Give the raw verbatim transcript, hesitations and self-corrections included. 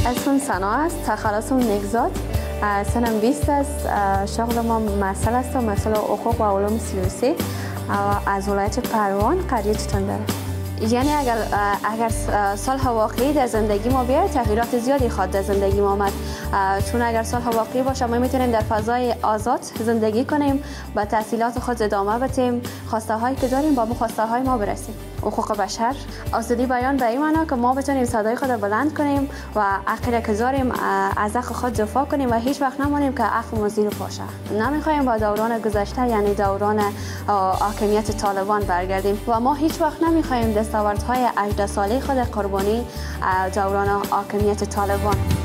اسمم سنا است، تخلصم نگزاد، سنم بیست است، شغل ما مسئله است، مسئله حقوق و علوم سیاسی از ولایت پروان، قریه تندره. یعنی اگر اگر صلح واقعی در زندگی ما بیاد، تغییرات زیادی خواهد در زندگی ما آمد، چون اگر صلح واقعی باشه ما میتونیم در فضای آزاد زندگی کنیم، با تحصیلات خود ادامه بدیم، خواسته هایی که داریم با خواسته های ما برسیم. حقوق بشر آزادی بیان به این معنی که ما بتونیم صدای خود را بلند کنیم و حقی که داریم از حق خود دفاع کنیم و هیچ وقت نمانیم که حق ما زیر پاشه. نمیخوایم با دوران گذشته یعنی دوران حاکمیت طالبان برگردیم و ما هیچ وقت نمیخوایم دستاوردهای هجده ساله خود قربانی دوران حاکمیت طالبان.